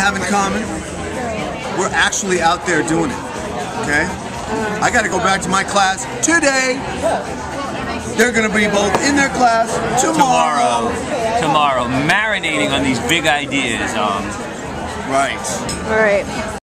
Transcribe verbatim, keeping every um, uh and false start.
have in common? We're actually out there doing it, okay? I got to go back to my class today. They're going to be both in their class tomorrow. Tomorrow. Tomorrow. Marinating on these big ideas. Um. Right. All right.